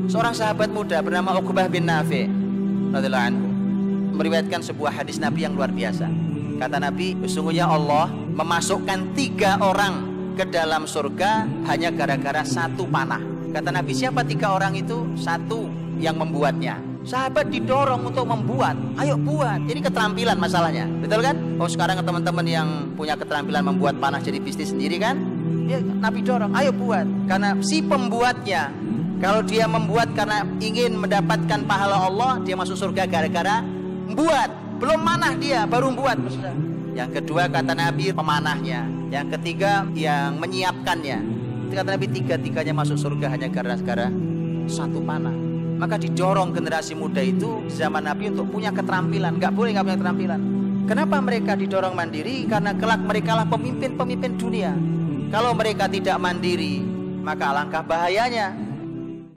Seorang sahabat muda bernama Uqbah bin Nafi' radhiyallahu anhu meriwayatkan sebuah hadis Nabi yang luar biasa. Kata Nabi, sesungguhnya Allah memasukkan 3 orang ke dalam surga hanya gara-gara 1 panah. Kata Nabi, siapa 3 orang itu? 1 yang membuatnya. Sahabat didorong untuk membuat, ayo buat. Ini keterampilan masalahnya, betul kan? Oh, sekarang teman-teman yang punya keterampilan membuat panah jadi bisnis sendiri kan? Ya, Nabi dorong, ayo buat. Karena si pembuatnya, kalau dia membuat karena ingin mendapatkan pahala Allah, dia masuk surga gara-gara membuat. Belum manah dia, baru membuat. Yang kedua kata Nabi, pemanahnya. Yang ketiga yang menyiapkannya. Kata Nabi, 3-tiganya masuk surga hanya gara-gara 1 panah. Maka didorong generasi muda itu zaman Nabi untuk punya keterampilan. Gak boleh gak punya keterampilan. Kenapa mereka didorong mandiri? Karena kelak mereka lah pemimpin-pemimpin dunia. Kalau mereka tidak mandiri, maka alangkah bahayanya.